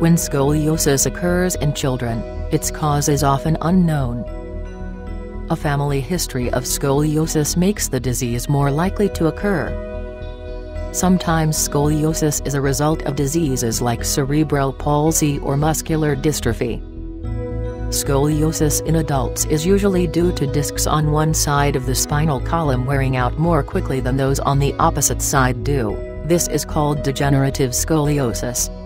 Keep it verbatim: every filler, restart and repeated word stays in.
When scoliosis occurs in children, its cause is often unknown. A family history of scoliosis makes the disease more likely to occur. Sometimes scoliosis is a result of diseases like cerebral palsy or muscular dystrophy. Scoliosis in adults is usually due to discs on one side of the spinal column wearing out more quickly than those on the opposite side do. This is called degenerative scoliosis.